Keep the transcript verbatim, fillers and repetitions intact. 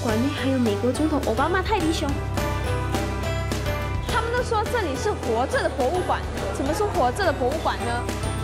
馆内还有美国总统奥巴马泰迪熊。 他们都说这里是活着的博物馆，怎么是活着的博物馆呢？